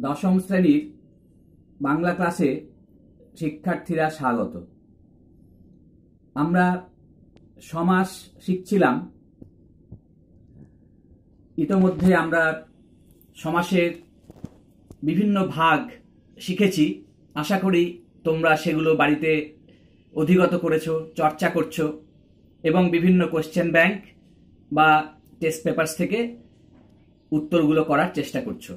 দশম শ্রেণীর বাংলা ক্লাসে শিক্ষার্থীরা স্বাগত। আমরা সমাস শিখছিলাম। ইতোমধ্যে আমরা সমাসের বিভিন্ন ভাগ শিখেছি। আশা করি তোমরা সেগুলো বাড়িতে অধিগত করেছো, চর্চা করছো এবং বিভিন্ন কোশ্চেন ব্যাংক বা টেস্ট পেপারস থেকে উত্তরগুলো করার চেষ্টা করছো।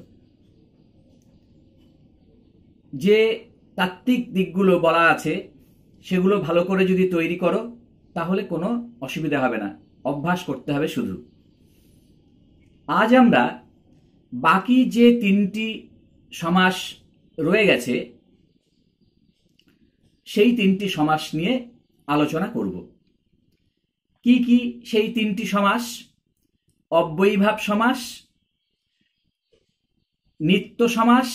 যে তাত্ত্বিক দিকগুলো বলা আছে সেগুলো ভালো করে যদি তৈরি করো তাহলে কোনো অসুবিধা হবে না, অভ্যাস করতে হবে শুধু। আজ আমরা বাকি যে তিনটি সমাস রয়ে গেছে সেই তিনটি সমাস নিয়ে আলোচনা করব। কি কি সেই তিনটি সমাস? অব্যয়ীভাব সমাস, নিত্য সমাস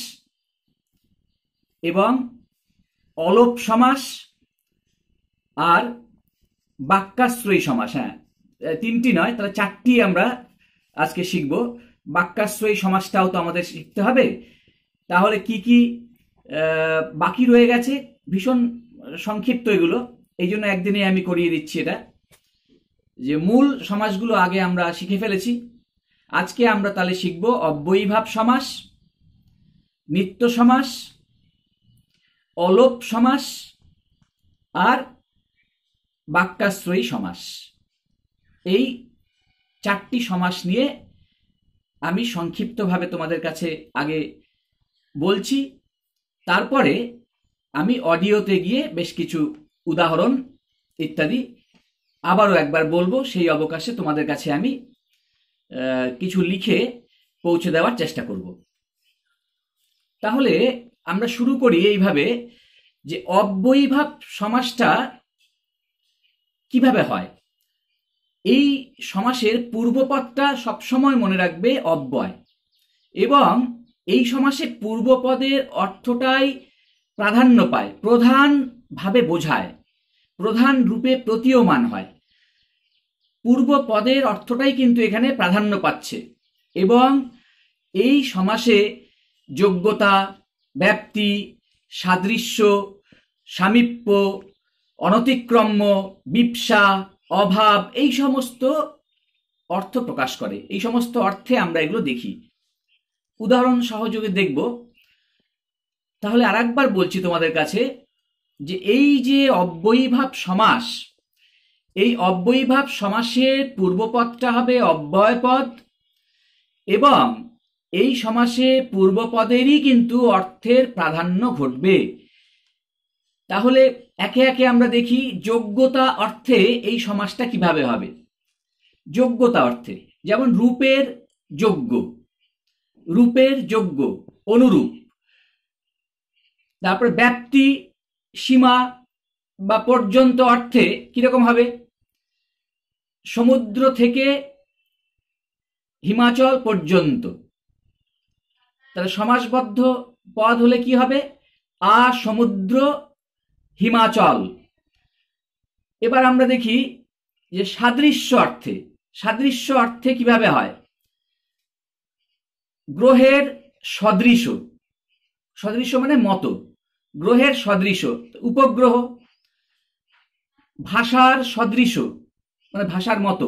এবং অলোপ সমাস আর বাক্যাশ্রয়ী সমাস। হ্যাঁ, তিনটি নয়, তাহলে চারটি আমরা আজকে শিখব। বাক্যাশ্রয়ী সমাসটাও তো আমাদের শিখতে হবে। তাহলে কি কি বাকি রয়ে গেছে, ভীষণ সংক্ষিপ্ত এগুলো, এই জন্য একদিনে আমি করিয়ে দিচ্ছি। এটা যে মূল সমাসগুলো আগে আমরা শিখে ফেলেছি। আজকে আমরা তাহলে শিখব অব্যয়ীভাব সমাস, নিত্য সমাস, অলোপ সমাস আর বাক্যাশ্রয়ী সমাস। এই চারটি সমাস নিয়ে আমি সংক্ষিপ্তভাবে তোমাদের কাছে আগে বলছি, তারপরে আমি অডিওতে গিয়ে বেশ কিছু উদাহরণ ইত্যাদি আবারও একবার বলবো। সেই অবকাশে তোমাদের কাছে আমি কিছু লিখে পৌঁছে দেওয়ার চেষ্টা করব। তাহলে আমরা শুরু করি এইভাবে যে অব্যয়ীভাব সমাসটা কিভাবে হয়। এই সমাসের পূর্বপদটা সবসময় মনে রাখবে অব্যয়, এবং এই সমাসে পূর্বপদের অর্থটাই প্রাধান্য পায়, প্রধানভাবে বোঝায়, প্রধান রূপে প্রতীয়মান হয়। পূর্বপদের অর্থটাই কিন্তু এখানে প্রাধান্য পাচ্ছে, এবং এই সমাসে যোগ্যতা, ব্যাপ্তি, সাদৃশ্য, সামীপ্য, অনতিক্রম্য, বিপ্সা, অভাব, এই সমস্ত অর্থ প্রকাশ করে। এই সমস্ত অর্থে আমরা এগুলো দেখি, উদাহরণ সহযোগে দেখব। তাহলে আরেকবার বলছি তোমাদের কাছে যে এই যে অব্যয়ীভাব সমাস, এই অব্যয়ীভাব সমাসের পূর্বপদটা হবে অব্যয়পদ, এবং এই সমাসে পূর্বপদেরই কিন্তু অর্থের প্রাধান্য ঘটবে। তাহলে একে একে আমরা দেখি যোগ্যতা অর্থে এই সমাসটা কিভাবে হবে। যোগ্যতা অর্থে যেমন রূপের যোগ্য, রূপের যোগ্য, অনুরূপ। তারপরে ব্যাপ্তি, সীমা বা পর্যন্ত অর্থে কিরকম হবে? সমুদ্র থেকে হিমাচল পর্যন্ত। তাহলে সমাসবদ্ধ পদ হলে কি হবে? আ সমুদ্র হিমাচল। এবার আমরা দেখি যে সাদৃশ্য অর্থে, সাদৃশ্য অর্থে কিভাবে হয়? গ্রহের সদৃশ, সদৃশ মানে মতো, গ্রহের সদৃশ উপগ্রহ। ভাষার সদৃশ মানে ভাষার মতো,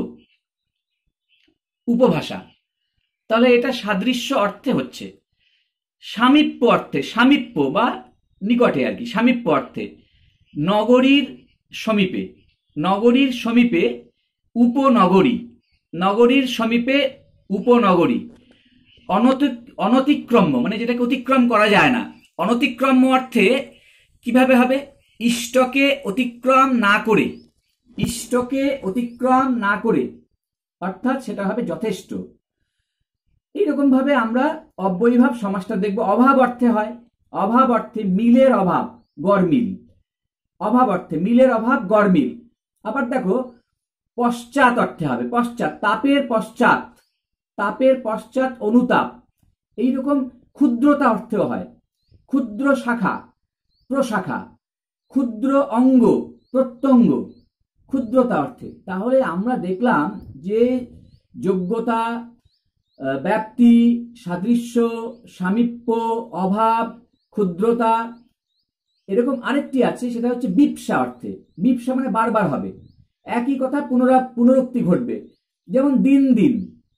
উপভাষা। তাহলে এটা সাদৃশ্য অর্থে হচ্ছে। সামীপ্য অর্থে, সামীপ্য বা নিকটে আর কি, সামীপ্য অর্থে নগরীর সমীপে, নগরীর সমীপে উপনগরী, নগরীর সমীপে উপনগরী। অনতিক্রম্য মানে যেটাকে অতিক্রম করা যায় না। অনতিক্রম্য অর্থে কিভাবে হবে? ইষ্টকে অতিক্রম না করে, ইষ্টকে অতিক্রম না করে, অর্থাৎ সেটা হবে যথেষ্ট। এইরকম ভাবে আমরা অব্যয়ীভাব সমাসটা দেখব। অভাব অর্থে হয়, অভাব অর্থে মিলের অভাব, গরমিল। অভাব অর্থে মিলের অভাব, গরমিল। আবার দেখো পশ্চাৎ অর্থে হবে, পশ্চাৎ, তাপের পশ্চাৎ, তাপের পশ্চাৎ অনুতাপ। এইরকম ক্ষুদ্রতা অর্থেও হয়, ক্ষুদ্র শাখা, প্রশাখা, ক্ষুদ্র অঙ্গ, প্রত্যঙ্গ, ক্ষুদ্রতা অর্থে। তাহলে আমরা দেখলাম যে যোগ্যতা, ব্যাপ্তি, সাদৃশ্য, সামীপ্য, অভাব, ক্ষুদ্রতা। এরকম আরেকটি আছে, সেটা হচ্ছে বিপসা অর্থে। বিপসা মানে বারবার হবে, একই কথা পুনরুক্তি ঘটবে। যেমন দিন দিন,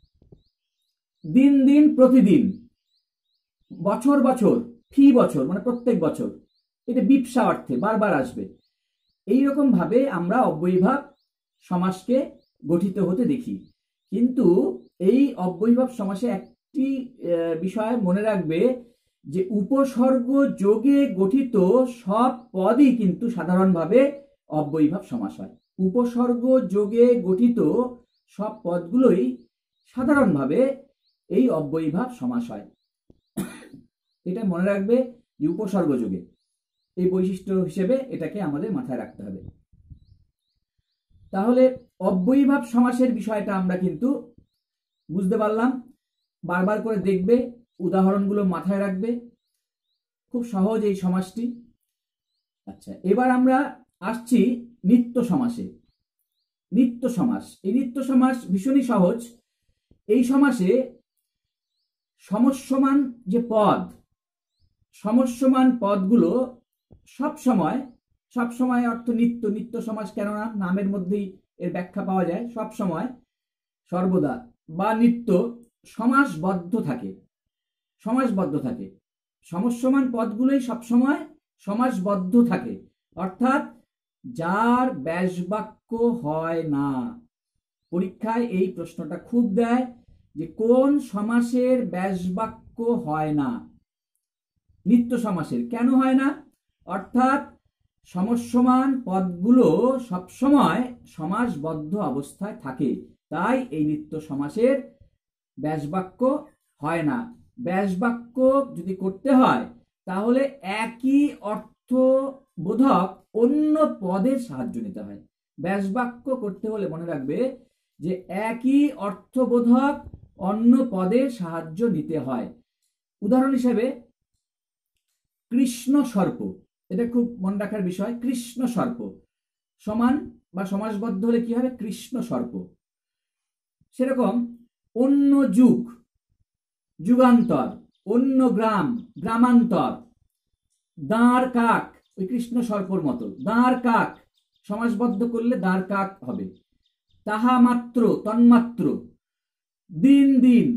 দিন দিন, প্রতিদিন, বছর বছর, ফি বছর মানে প্রত্যেক বছর। এটা বিপসা অর্থে বারবার আসবে। এইরকম ভাবে আমরা অব্যয়ীভাব সমাসকে গঠিত হতে দেখি। কিন্তু এই অব্যয়ীভাব সমাসে একটি বিষয় মনে রাখবে, যে উপসর্গ যোগে গঠিত সব পদই কিন্তু সাধারণভাবে অব্যয়ীভাব সমাস হয়। উপসর্গ যোগে গঠিত সব পদগুলোই সাধারণভাবে এই অব্যয়ীভাব সমাস হয়। এটা মনে রাখবে যে উপসর্গ যোগে, এই বৈশিষ্ট্য হিসেবে এটাকে আমাদের মাথায় রাখতে হবে। তাহলে অব্যয়ীভাব সমাসের বিষয়টা আমরা কিন্তু বুঝতে পারলাম। বারবার করে দেখবে, উদাহরণগুলো মাথায় রাখবে, খুব সহজ এই সমাসটি। আচ্ছা, এবার আমরা আসছি নিত্য সমাসে। নিত্য সমাস, এই নিত্য সমাস ভীষণই সহজ। এই সমাসে সমস্যমান যে পদ, সমস্যমান পদগুলো সবসময়, সবসময় অর্থ নিত্য, নিত্য সমাস কেননা নামের মধ্যেই এর ব্যাখ্যা পাওয়া যায়, সবসময়, সর্বদা বা নিত্য সমাসবদ্ধ থাকে, সমাসবদ্ধ থাকে। সমস্যমান পদগুলোই সবসময় সমাসবদ্ধ থাকে, অর্থাৎ যার ব্যাসবাক্য হয় না। পরীক্ষায় এই প্রশ্নটা খুব দেয় যে কোন সমাসের ব্যাসবাক্য হয় না? নিত্য সমাসের। কেন হয় না? অর্থাৎ সমস্যমান পদগুলো সবসময় সমাসবদ্ধ অবস্থায় থাকে, তাই এই নিত্য সমাসের ব্যাসবাক্য হয় না। ব্যাসবাক্য যদি করতে হয় তাহলে একই অর্থবোধক অন্য পদের সাহায্য নিতে হয়। ব্যাসবাক্য করতে হলে মনে রাখবে যে একই অর্থবোধক অন্য পদের সাহায্য নিতে হয়। উদাহরণ হিসেবে কৃষ্ণ সর্প, এটা খুব মনে রাখার বিষয়। কৃষ্ণ সর্প সমান বা সমাসবদ্ধ হলে কি হবে? কৃষ্ণ সর্প। সেরকম অন্য যুগ, যুগান্তর, অন্য গ্রাম, গ্রামান্তর, দাঁড় কাক, ওই কৃষ্ণ সর্পর মতো। দাঁড় কাক সমাসবদ্ধ করলে দাঁড় কাক হবে। তাহা মাত্র, তন্মাত্র, দিন দিন,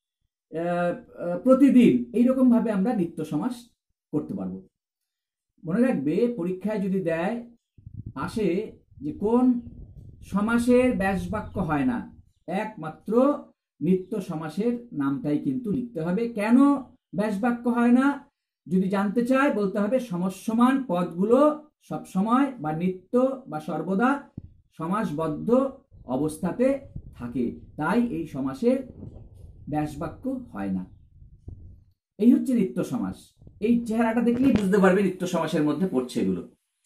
প্রতিদিন, এইরকম ভাবে আমরা নিত্য সমাস করতে পারবো। মনে রাখবে পরীক্ষায় যদি দেয় আসে যে কোন সমাসের ব্যাসবাক্য হয় না, একমাত্র নিত্য সমাসের নামটাই কিন্তু লিখতে হবে। কেন ব্যাসবাক্য হয় না যদি জানতে চায়, বলতে হবে সমস্যমান পদগুলো সবসময় বা নিত্য বা সর্বদা সমাসবদ্ধ অবস্থাতে থাকে, তাই এই সমাসের ব্যাসবাক্য হয় না। এই হচ্ছে নিত্য সমাস। এই চেহারাটা দেখলেই বুঝতে পারবে নিত্য সমাসের মধ্যে পড়ছে এগুলো।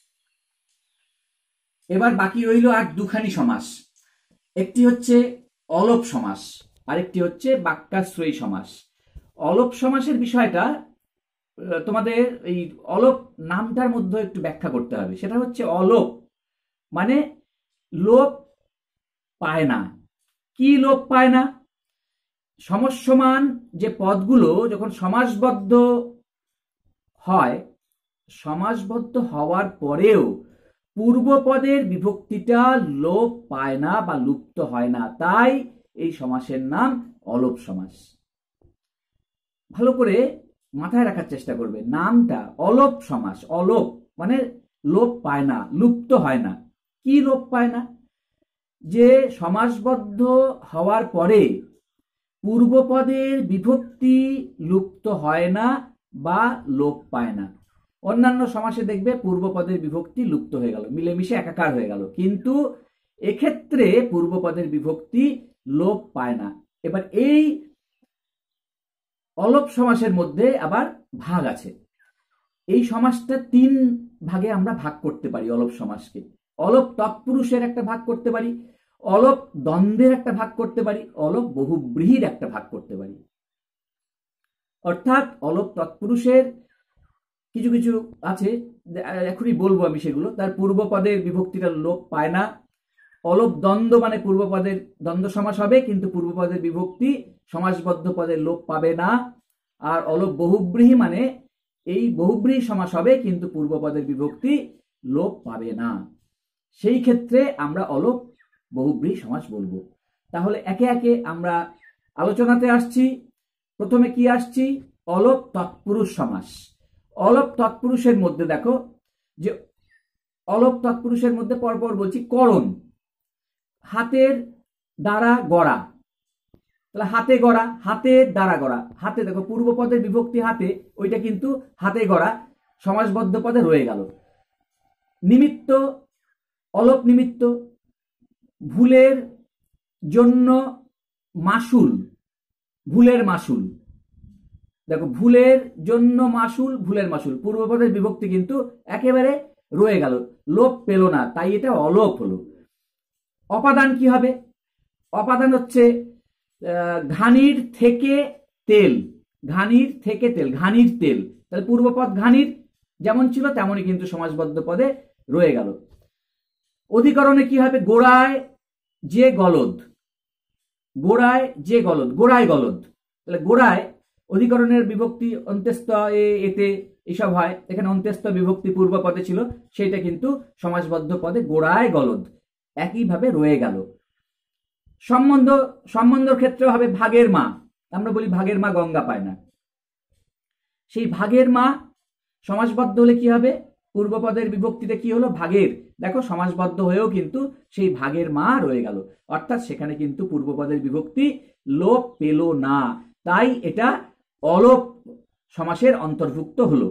এবার বাকি রইল আর দুখানি সমাস। একটি হচ্ছে অলপ সমাস, আরেকটি হচ্ছে বাক্যাশ্রয়ী সমাস। অলপ সমাসের বিষয়টা তোমাদের এই অলপ নামটার মধ্যে একটু ব্যাখ্যা করতে হবে। সেটা হচ্ছে অলপ মানে লোপ পায় না। কি লোপ পায় না? সমস্যমান যে পদগুলো যখন সমাসবদ্ধ হয়, সমাসবদ্ধ হওয়ার পরেও পূর্বপদের বিভক্তিটা লোপ পায় না বা লুপ্ত হয় না, তাই এই সমাসের নাম অলপ সমাস। ভালো করে মাথায় রাখার চেষ্টা করবে নামটা অলপ সমাস। অলপ মানে লোপ পায় না, লুপ্ত হয় না। কি লোপ পায় না? যে সমাসবদ্ধ হওয়ার পরে পূর্বপদের বিভক্তি লুপ্ত হয় না বা লোপ পায় না। অন্যান্য সমাসে দেখবে পূর্বপদের বিভক্তি লুপ্ত হয়ে গেল, মিলেমিশে একাকার হয়ে গেল, কিন্তু এক্ষেত্রে পূর্বপদের বিভক্তি লোপ পায় না। এবার এই অলপ সমাসের মধ্যে আবার ভাগ আছে। এই সমাসটা তিন ভাগে আমরা ভাগ করতে পারি অলপ সমাসকে। অলপ তৎপুরুষের একটা ভাগ করতে পারি, অলপ দ্বন্দ্বের একটা ভাগ করতে পারি, অলপ বহুব্রীহির একটা ভাগ করতে পারি। অর্থাৎ অলপ তৎপুরুষের কিছু কিছু আছে, এখনই বলবো আমি সেগুলো। তার পূর্বপদের বিভক্তিটা লোপ পায় না, অলপ দ্বন্দ্ব মানে পূর্বপদের দ্বন্দ্ব সমাস হবে, কিন্তু পূর্বপদের বিভক্তি সমাসবদ্ধ পদের লোপ পাবে না। আর অলপ বহুব্রীহি মানে এই বহুব্রীহি সমাস হবে, কিন্তু পূর্বপদের বিভক্তি লোপ পাবে না। সেই ক্ষেত্রে আমরা অলপ বহুব্রীহি সমাস বলবো। তাহলে একে একে আমরা আলোচনাতে আসছি। প্রথমে কি আসছি? অলপ তৎপুরুষ সমাস। অলপ তৎপুরুষের মধ্যে দেখো যে অলপ তৎপুরুষের মধ্যে পরপর বলছি করণ, হাতের দ্বারা গড়া, তাহলে হাতে গড়া, হাতের দ্বারা গড়া, হাতে দেখো পূর্বপদের বিভক্তি হাতে, ওইটা কিন্তু হাতে গড়া সমাসবদ্ধ পদে রয়ে গেল। নিমিত্ত, অলপ নিমিত্ত, ভুলের জন্য মাসুল, ভুলের মাসুল, দেখো ভুলের জন্য মাসুল, ভুলের মাসুল, পূর্বপদের বিভক্তি কিন্তু একেবারে রয়ে গেল, লোপ পেল না, তাই এটা অলপ হলো। অপাদান কি হবে? অপাদান হচ্ছে ঘানির থেকে তেল, ঘানির থেকে তেল, ঘানির তেল, তাহলে পূর্বপদ ঘানির যেমন ছিল তেমনই কিন্তু সমাসবদ্ধ পদে রয়ে গেল। অধিকরণে কি হবে? গোড়ায় যে গলদ, গোড়ায় যে গলদ, গোড়ায় গলদ, তাহলে গোড়ায় অধিকরণের বিভক্তি অন্ত্যস্ত এতে এসব হয়, এখানে অন্ত্যস্ত বিভক্তি পূর্ব পদে ছিল, সেটা কিন্তু সমাসবদ্ধ পদে গোড়ায় গলদ একইভাবে রয়ে গেল। সম্বন্ধ, সম্বন্ধের ক্ষেত্রে হবে ভাগের মা, আমরা বলি ভাগের মা গঙ্গা পায় না, সেই ভাগের মা সমাসবদ্ধ হলে কি হবে? পূর্বপদের বিভক্তিতে কি হলো? ভাগের, দেখো সমাসবদ্ধ হয়েও কিন্তু সেই ভাগের মা রয়ে গেল, অর্থাৎ সেখানে কিন্তু পূর্বপদের বিভক্তি লোপ পেল না, তাই এটা অলপ সমাসের অন্তর্ভুক্ত হলো।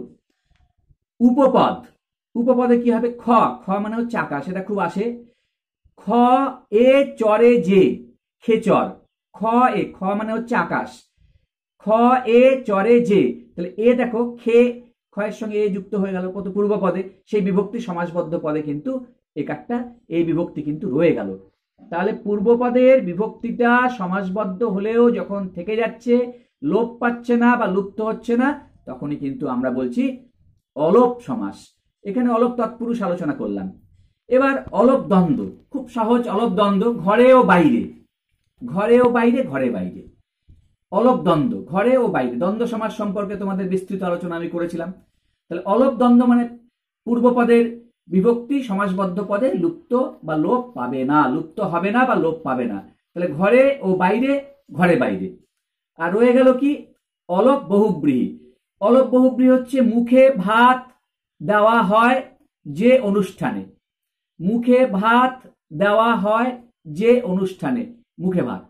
উপপদ, উপপদে কি হবে? খ, খ মানে হচ্ছে আকাশ, এটা খুব আসে। খ এ চরে যে, খেচর, খ এ, খ মানে হচ্ছে আকাশ, খ এ চরে যে, তাহলে এ দেখো খে, খয়ের সঙ্গে এ যুক্ত হয়ে গেল কত পূর্ব পদে, সেই বিভক্তি সমাসবদ্ধ পদে কিন্তু একটা এই বিভক্তি কিন্তু রয়ে গেল। তাহলে পূর্বপদের বিভক্তিটা সমাসবদ্ধ হলেও যখন থেকে যাচ্ছে, লোপ পাচ্ছে না বা লুপ্ত হচ্ছে না, তখনই কিন্তু আমরা বলছি অলপ সমাস। এখানে অলপ তৎপুরুষ আলোচনা করলাম। এবার অলপ দ্বন্দ্ব, খুব সহজ। অলপ দ্বন্দ্ব ঘরে ও বাইরে, ঘরে ও বাইরে, ঘরে বাইরে, অলপ দ্বন্দ্ব ঘরে ও বাইরে, দ্বন্দ্ব সমাস সম্পর্কে তোমাদের বিস্তৃত আলোচনা আমি করেছিলাম। তাহলে অলপ দ্বন্দ্ব মানে পূর্বপদের বিভক্তি সমাসবদ্ধ পদে লুপ্ত বা লোপ পাবে না, লুপ্ত হবে না বা লোপ পাবে না। তাহলে ঘরে ও বাইরে, ঘরে বাইরে। আর রয়ে গেল কি? অলপ বহুব্রীহি। অলপ বহুব্রীহি হচ্ছে মুখে ভাত দেওয়া হয় যে অনুষ্ঠানে, মুখে ভাত দেওয়া হয় যে অনুষ্ঠানে, মুখে ভাত,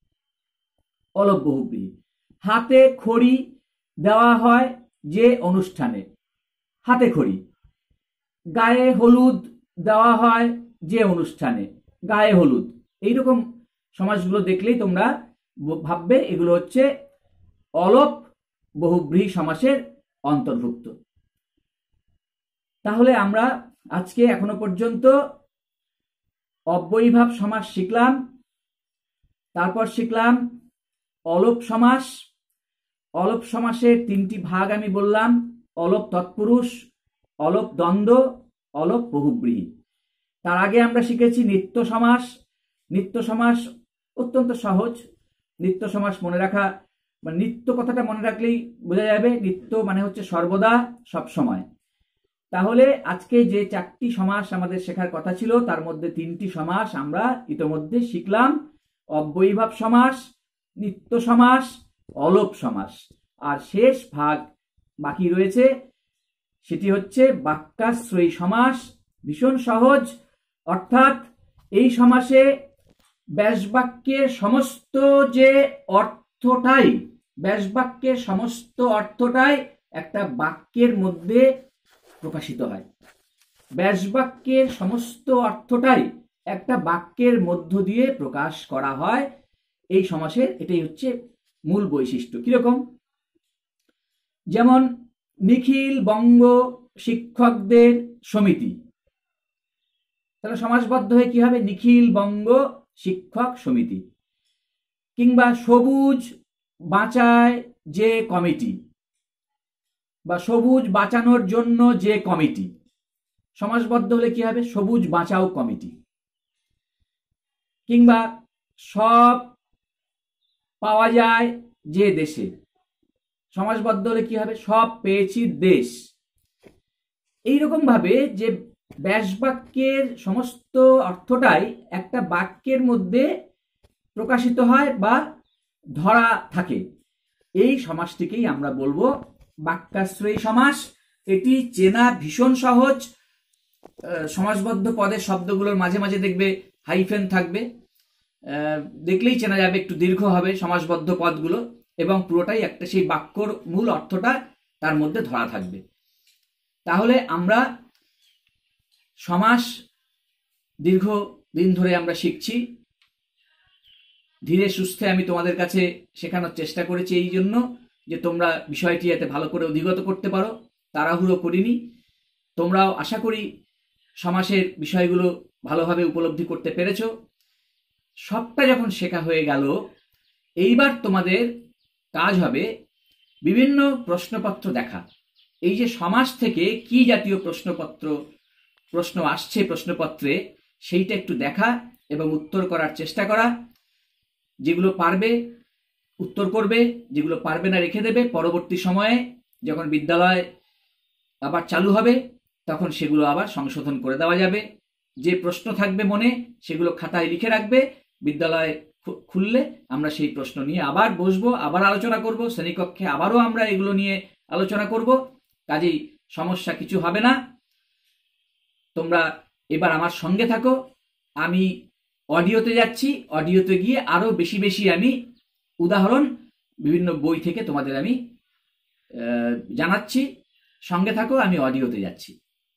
অলপ বহুব্রীহি। হাতে খড়ি দেওয়া হয় যে অনুষ্ঠানে, হাতে খড়ি। গায়ে হলুদ দেওয়া হয় যে অনুষ্ঠানে, গায়ে হলুদ। এইরকম সমাসগুলো দেখলেই তোমরা ভাববে এগুলো হচ্ছে অলপ বহুব্রীহি সমাসের অন্তর্ভুক্ত। তাহলে আমরা আজকে এখনো পর্যন্ত অব্যয়ীভাব সমাস শিখলাম, তারপর শিখলাম অলপ সমাস। অলপ সমাসের তিনটি ভাগ আমি বললাম, অলপ তৎপুরুষ, অলপ দ্বন্দ্ব, অলপ বহুব্রীহি। তার আগে আমরা শিখেছি নিত্য সমাস। নিত্য সমাস অত্যন্ত সহজ, নিত্য সমাস মনে রাখা, মানে নিত্য কথাটা মনে রাখলেই বোঝা যাবে, নিত্য মানে হচ্ছে সর্বদা, সব সময়। তাহলে আজকে যে চারটি সমাস আমাদের শেখার কথা ছিল, তার মধ্যে তিনটি সমাস আমরা ইতোমধ্যে শিখলাম, অব্যয়ীভাব সমাস, নিত্য সমাস, অলপ সমাস। আর শেষ ভাগ বাকি রয়েছে, সেটি হচ্ছে বাক্যাশ্রয়ী সমাস। ভীষণ সহজ, অর্থাৎ এই সমাসে ব্যাসবাক্যের সমস্ত যে অর্থটাই, ব্যাসবাক্যের সমস্ত অর্থটাই একটা বাক্যের মধ্যে প্রকাশিত হয়, ব্যাসবাক্যের সমস্ত অর্থটাই একটা বাক্যের মধ্য দিয়ে প্রকাশ করা হয় এই সমাসের। এটাই হচ্ছে মূল বৈশিষ্ট্য। কিরকম? যেমন নিখিল বঙ্গ শিক্ষকদের সমিতি, তাহলে সমাসবদ্ধ হয়ে কি হবে? নিখিল বঙ্গ শিক্ষক সমিতি। কিংবা সবুজ বাঁচায় যে কমিটি, বা সবুজ বাঁচানোর জন্য যে কমিটি, সমাসবদ্ধ হলে কি হবে? সবুজ বাঁচাও কমিটি। কিংবা সব পাওয়া যায় যে দেশে, সমাসবদ্ধ হলে কি হবে? সব পেয়েছি দেশ। এইরকম ভাবে যে ব্যাসবাক্যের সমস্ত অর্থটাই একটা বাক্যের মধ্যে প্রকাশিত হয় বা ধরা থাকে, এই সমাসটিকেই আমরা বলবো বাক্যাশ্রয়ী সমাস। এটি চেনা ভীষণ সহজ। সমাসবদ্ধ পদের শব্দগুলোর মাঝে মাঝে দেখবে হাইফেন থাকবে, দেখলেই চেনা যাবে একটু দীর্ঘ হবে সমাসবদ্ধ পদগুলো, এবং পুরোটাই একটা সেই বাক্যর মূল অর্থটা তার মধ্যে ধরা থাকবে। তাহলে আমরা সমাস দীর্ঘ দিন ধরে আমরা শিখছি, ধীরে সুস্থে আমি তোমাদের কাছে শেখানোর চেষ্টা করেছি এই জন্য যে তোমরা বিষয়টি যাতে ভালো করে অধিগত করতে পারো। তাড়াহুড়ো করিনি। তোমরাও আশা করি সমাসের বিষয়গুলো ভালোভাবে উপলব্ধি করতে পেরেছ। সবটা যখন শেখা হয়ে গেল, এইবার তোমাদের কাজ হবে বিভিন্ন প্রশ্নপত্র দেখা। এই যে সমাস থেকে কি জাতীয় প্রশ্ন আসছে প্রশ্নপত্রে, সেইটা একটু দেখা এবং উত্তর করার চেষ্টা করা। যেগুলো পারবে উত্তর করবে, যেগুলো পারবে না রেখে দেবে। পরবর্তী সময়ে যখন বিদ্যালয় আবার চালু হবে তখন সেগুলো আবার সংশোধন করে দেওয়া যাবে। যে প্রশ্ন থাকবে মনে সেগুলো খাতায় লিখে রাখবে। বিদ্যালয় খুললে আমরা সেই প্রশ্ন নিয়ে আবার বসবো, আবার আলোচনা করব। শ্রেণীকক্ষে আবারও আমরা এগুলো নিয়ে আলোচনা করব। কাজেই সমস্যা কিছু হবে না। তোমরা এবার আমার সঙ্গে থাকো। আমি অডিওতে যাচ্ছি, অডিওতে গিয়ে আরো বেশি বেশি আমি উদাহরণ বিভিন্ন বই থেকে তোমাদের আমি জানাচ্ছি। সঙ্গে থাকো, আমি অডিওতে যাচ্ছি।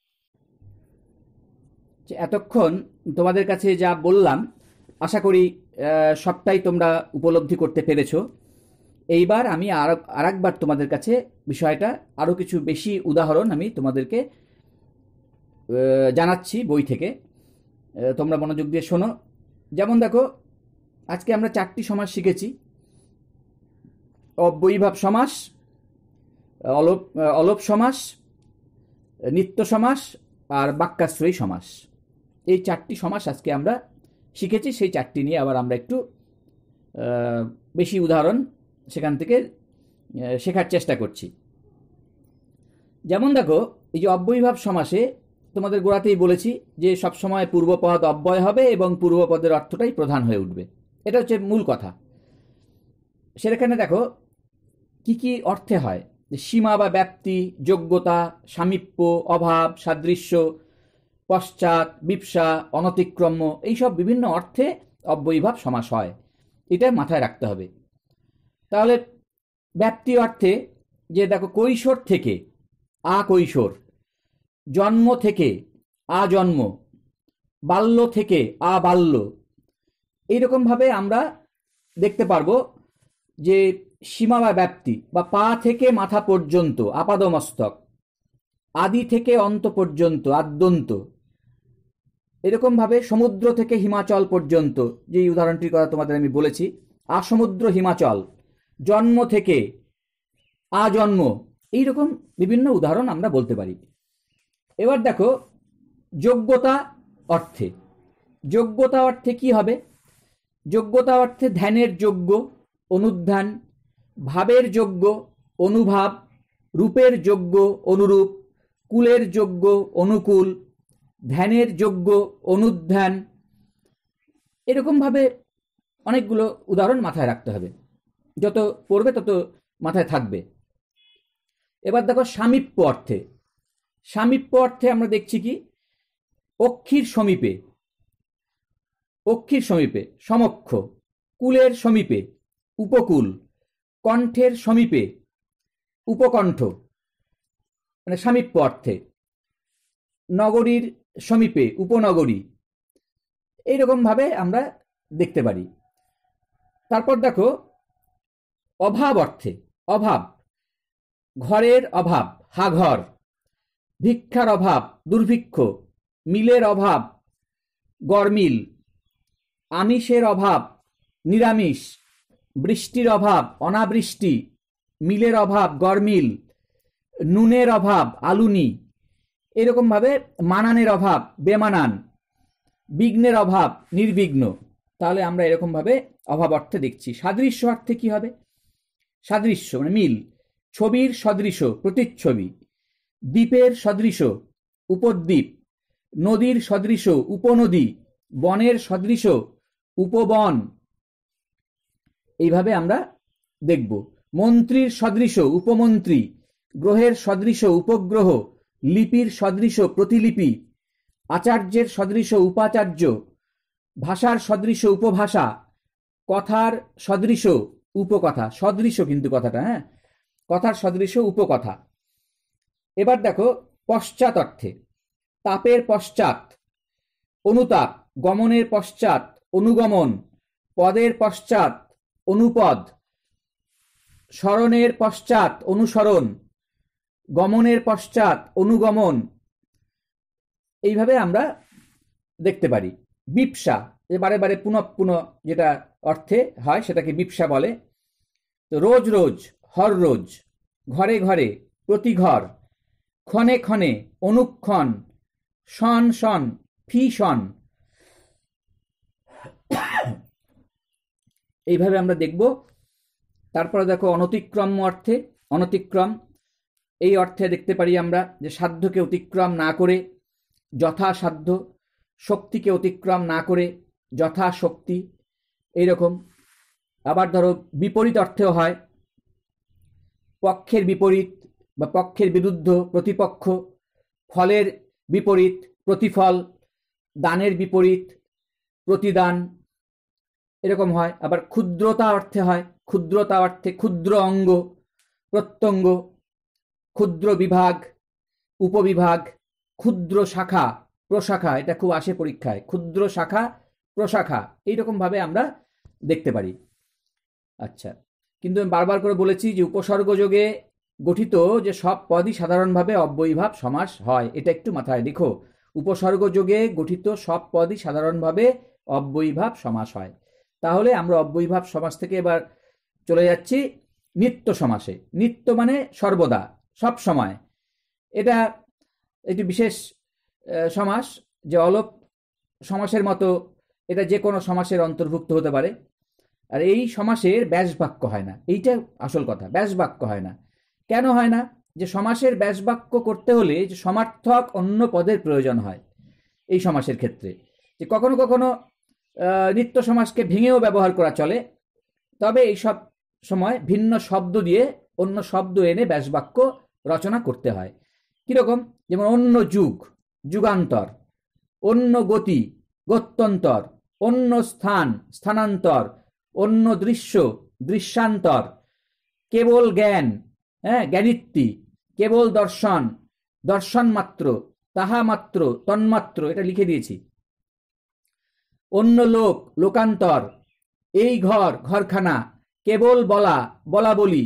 এতক্ষণ তোমাদের কাছে যা বললাম আশা করি সবটাই তোমরা উপলব্ধি করতে পেরেছ। এইবার আমি আরেকবার তোমাদের কাছে বিষয়টা আরো কিছু বেশি উদাহরণ আমি তোমাদেরকে জানাচ্ছি বই থেকে। তোমরা মনোযোগ দিয়ে শোনো। যেমন দেখো, আজকে আমরা 4টি সমাস শিখেছি: অব্যয়ীভাব সমাস, অলোপ সমাস, নিত্য সমাস আর বাক্যাশ্রয়ী সমাস। এই 4টি সমাস আজকে আমরা শিখেছি। সেই 4টি নিয়ে আবার আমরা একটু বেশি উদাহরণ সেখান থেকে শেখার চেষ্টা করছি। যেমন দেখো, এই যে অব্যয়ীভাব সমাসে তোমাদের গোড়াতেই বলেছি যে সবসময় পূর্বপদ অব্যয় হবে এবং পূর্বপদের অর্থটাই প্রধান হয়ে উঠবে। এটা হচ্ছে মূল কথা। সেখানে দেখো কি কি অর্থে হয়: সীমা বা ব্যাপ্তি, যোগ্যতা, সামীপ্য, অভাব, সাদৃশ্য, পশ্চাৎ, বিপসা, অনতিক্রম্য, এইসব বিভিন্ন অর্থে অব্যয়ীভাব সমাস হয়। এটা মাথায় রাখতে হবে। তাহলে ব্যাপ্তি অর্থে যে দেখো, কৈশোর থেকে আকৈশোর, জন্ম থেকে আজন্ম, বাল্য থেকে আবাল্য, এইরকমভাবে আমরা দেখতে পারবো যে সীমা বা ব্যাপ্তি বা পা থেকে মাথা পর্যন্ত আপাদমস্তক, আদি থেকে অন্ত পর্যন্ত আদ্যন্ত, এরকমভাবে সমুদ্র থেকে হিমাচল পর্যন্ত, যে উদাহরণটির কথা তোমাদের আমি বলেছি, আসমুদ্র হিমাচল, জন্ম থেকে আজন্ম, এইরকম বিভিন্ন উদাহরণ আমরা বলতে পারি। এবার দেখো যোগ্যতা অর্থে। যোগ্যতা অর্থে কি হবে? যোগ্যতা অর্থে ধ্যানের যোগ্য, অনুধ্যান, ভাবের যোগ্য, অনুভাব, রূপের যোগ্য, অনুরূপ, কুলের যোগ্য, অনুকূল, ধ্যানের যোগ্য, অনুধ্যান, এরকমভাবে অনেকগুলো উদাহরণ মাথায় রাখতে হবে। যত পড়বে তত মাথায় থাকবে। এবার দেখো সামীপ্য অর্থে। সামীপ্য অর্থে আমরা দেখছি কি, অক্ষির সমীপে, অক্ষির সমীপে, সমক্ষ, কুলের সমীপে, উপকূল, কণ্ঠের সমীপে, উপকণ্ঠ, মানে সামীপ্য অর্থে, নগরীর সমীপে, উপনগরী, এইরকম ভাবে আমরা দেখতে পারি। তারপর দেখো অভাব অর্থে। অভাব, ঘরের অভাব, হাঘর, ভিক্ষার অভাব, দুর্ভিক্ষ, মিলের অভাব, গরমিল, আমিষের অভাব, নিরামিষ, বৃষ্টির অভাব, অনাবৃষ্টি, মিলের অভাব, গরমিল, নুনের অভাব, আলুনি, এরকমভাবে মানানের অভাব, বেমানান, বিঘ্নের অভাব, নির্বিঘ্ন, তাহলে আমরা এরকমভাবে অভাব অর্থে দেখছি। সাদৃশ্য অর্থে কি হবে? সাদৃশ্য মানে মিল। ছবির সদৃশ প্রতিচ্ছবি, দ্বীপের সদৃশ উপদ্বীপ, নদীর সদৃশ উপনদী, বনের সদৃশ উপবন, এইভাবে আমরা দেখব। মন্ত্রীর সদৃশ উপমন্ত্রী, গ্রহের সদৃশ উপগ্রহ, লিপির সদৃশ প্রতিলিপি, আচার্যের সদৃশ উপাচার্য, ভাষার সদৃশ উপভাষা, কথার সদৃশ উপকথা। সদৃশ কিন্তু কথাটা, হ্যাঁ, কথার সদৃশ উপকথা। এবার দেখো পশ্চাৎ অর্থে। তাপের পশ্চাৎ অনুতাপ, গমনের পশ্চাৎ অনুগমন, পদের পশ্চাৎ অনুপদ, স্মরণের পশ্চাৎ অনুসরণ, গমনের পশ্চাৎ অনুগমন, এইভাবে আমরা দেখতে পারি। বিপসা, বারে বারে পুনঃ পুনঃ যেটা অর্থে হয় সেটাকে বিপসা বলে। তো রোজ রোজ, হর রোজ, ঘরে ঘরে, প্রতি ঘর, ক্ষণে ক্ষণে, অনুক্ষণ, শন শন, ফি শন, এইভাবে আমরা দেখব। তারপরে দেখো অনতিক্রম অর্থে। অনতিক্রম এই অর্থে দেখতে পারি আমরা যে সাধ্যকে অতিক্রম না করে যথাসাধ্য, শক্তিকে অতিক্রম না করে যথাশক্তি, এইরকম। আবার ধরো বিপরীত অর্থেও হয়, পক্ষের বিপরীত বা পক্ষের বিরুদ্ধ প্রতিপক্ষ, ফলের বিপরীত প্রতিফল, দানের বিপরীত প্রতিদান, এরকম হয়। আবার ক্ষুদ্রতা অর্থে হয়, ক্ষুদ্রতা অর্থে ক্ষুদ্র অঙ্গ প্রত্যঙ্গ, ক্ষুদ্র বিভাগ উপবিভাগ, ক্ষুদ্র শাখা প্রশাখা, এটা খুব আসে পরীক্ষায়, ক্ষুদ্র শাখা প্রশাখা, এইরকম ভাবে আমরা দেখতে পারি। আচ্ছা, কিন্তু আমি বারবার করে বলেছি যে উপসর্গযোগে গঠিত যে সব পদই সাধারণভাবে অব্যয়ীভাব সমাস হয়, এটা একটু মাথায় রেখো। উপসর্গযোগে গঠিত সব পদই সাধারণভাবে অব্যয়ীভাব সমাস হয়। তাহলে আমরা অব্যয়ীভাব সমাস থেকে এবার চলে যাচ্ছি নিত্য সমাসে। নিত্য মানে সর্বদা, সব সময়। এটা একটি বিশেষ সমাস, যে অলোপ সমাসের মতো এটা যে কোনো সমাসের অন্তর্ভুক্ত হতে পারে। আর এই সমাসের ব্যাসবাক্য হয় না, এইটা আসল কথা। ব্যাসবাক্য হয় না, কেন হয় না? যে সমাসের ব্যাসবাক্য করতে হলে যে সমার্থক অন্য পদের প্রয়োজন হয় এই সমাসের ক্ষেত্রে। যে কখনো কখনো নিত্য সমাসকে ভেঙেও ব্যবহার করা চলে, তবে এই সব সময় ভিন্ন শব্দ দিয়ে অন্য শব্দ এনে ব্যাসবাক্য রচনা করতে হয়। কিরকম? যেমন অন্য যুগ, যুগান্তর, অন্য গতি, গত্যন্তর, অন্য স্থান, স্থানান্তর, অন্য দৃশ্য, দৃশ্যান্তর, কেবল জ্ঞান, হ্যাঁ, জ্ঞানিত্তি, কেবল দর্শন, দর্শন মাত্র, তাহা মাত্র, তন্মাত্র, এটা লিখে দিয়েছি। অন্য লোক, লোকান্তর, এই ঘর, ঘরখানা, কেবল বলা, বলা বলি।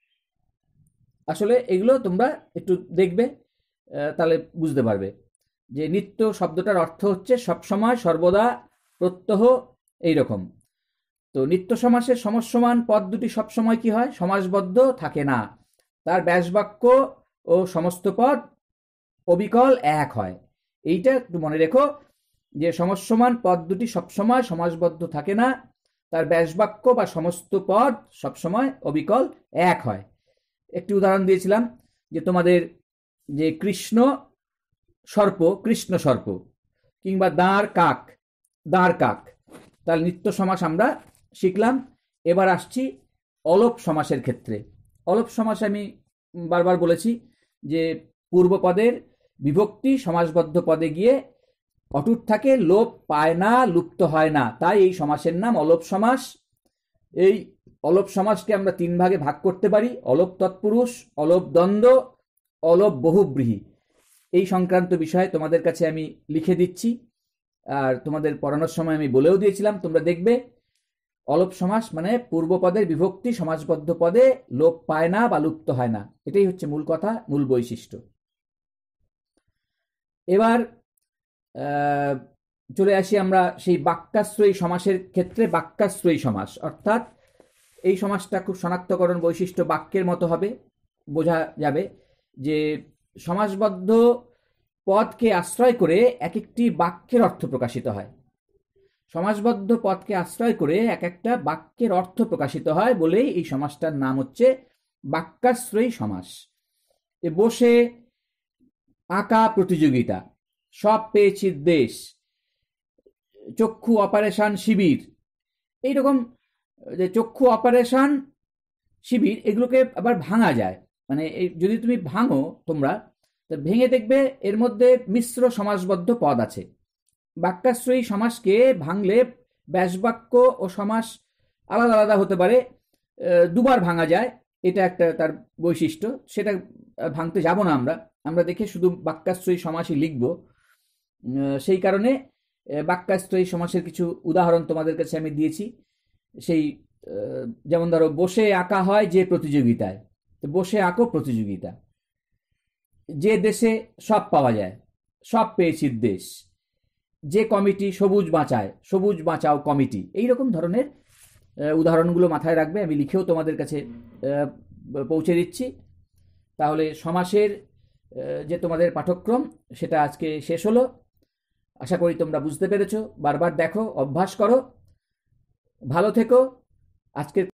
আসলে এগুলো তোমরা একটু দেখবে, তাহলে বুঝতে পারবে যে নিত্য শব্দটার অর্থ হচ্ছে সবসময়, সর্বদা, প্রত্যহ, এইরকম। তো নিত্য সমাসের সমসমান পদ দুটি সবসময় কি হয়? সমাসবদ্ধ থাকে না, তার ব্যাসবাক্য ও সমস্ত পদ অবিকল এক হয়। এইটা একটু মনে রেখো যে সমসমান পদ দুটি সবসময় সমাসবদ্ধ থাকে না, তার ব্যাসবাক্য বা সমস্ত পদ সবসময় অবিকল এক হয়। একটি উদাহরণ দিয়েছিলাম যে তোমাদের যে কৃষ্ণ সর্প, কৃষ্ণ সর্প, কিংবা দাঁড় কাক, দাঁড় কাক, তাহলে নিত্য সমাস আমরা শিখলাম। এবার আসছি অলোপ সমাসের ক্ষেত্রে। অলোপ সমাস আমি বারবার বলেছি যে পূর্বপদের বিভক্তি সমাসবদ্ধ পদে গিয়ে অটুট থাকে, লোপ পায় না, লুপ্ত হয় না, তাই এই সমাসের নাম অলোপ সমাস। এই অলোপ সমাসকে আমরা তিন ভাগে ভাগ করতে পারি: অলোপ তৎপুরুষ, অলোপ দ্বন্দ্ব, অলোপ বহুব্রীহি। এই সংক্রান্ত বিষয়ে তোমাদের কাছে আমি লিখে দিচ্ছি, আর তোমাদের পড়ানোর সময় আমি বলেও দিয়েছিলাম, তোমরা দেখবে। অলোপ সমাস মানে পূর্বপদের বিভক্তি সমাসবদ্ধ পদে লোপ পায় না বা লুপ্ত হয় না, এটাই হচ্ছে মূল কথা, মূল বৈশিষ্ট্য। এবার চলে আসি আমরা সেই বাক্যাশ্রয়ী সমাসের ক্ষেত্রে। বাক্যাশ্রয়ী সমাস অর্থাৎ এই সমাসটা খুব শনাক্তকরণ বৈশিষ্ট্য, বাক্যের মতো হবে, বোঝা যাবে যে সমাসবদ্ধ পদকে আশ্রয় করে এক একটি বাক্যের অর্থ প্রকাশিত হয়। সমাসবদ্ধ পদকে আশ্রয় করে এক একটা বাক্যের অর্থ প্রকাশিত হয় বলেই এই সমাসটার নাম হচ্ছে বাক্যাশ্রয়ী সমাস। বসে আঁকা প্রতিযোগিতা, সব পেয়েছি দেশ, চক্ষু অপারেশন শিবির, এইরকম যে চক্ষু অপারেশন শিবির এগুলোকে আবার ভাঙা যায়, মানে যদি তুমি ভাঙো তোমরা, তো ভেঙে দেখবে এর মধ্যে মিশ্র সমাসবদ্ধ পদ আছে। বাক্যাশ্রয়ী সমাসকে ভাঙলে ব্যাসবাক্য ও সমাস আলাদা আলাদা হতে পারে, দুবার ভাঙা যায়, এটা একটা তার বৈশিষ্ট্য। সেটা ভাঙতে যাব না আমরা, আমরা দেখে শুধু বাক্যাশ্রয়ী সমাসই লিখব। সেই কারণে বাক্যাশ্রয়ী সমাসের কিছু উদাহরণ তোমাদের কাছে আমি দিয়েছি। সেই যেমন ধরো, বসে আঁকা হয় যে প্রতিযোগিতায়, তো বসে আঁকো প্রতিযোগিতা। যে দেশে সব পাওয়া যায়, সব পেয়েছি দেশ। যে কমিটি সবুজ বাঁচায়, সবুজ বাঁচাও কমিটি। এইরকম ধরনের উদাহরণগুলো মাথায় রাখবে, আমি লিখেও তোমাদের কাছে পৌঁছে দিচ্ছি। তাহলে সমাসের যে তোমাদের পাঠ্যক্রম সেটা আজকে শেষ হলো। আশা করি তোমরা বুঝতে পেরেছো। বারবার দেখো, অভ্যাস করো। ভালো থেকো। আজকের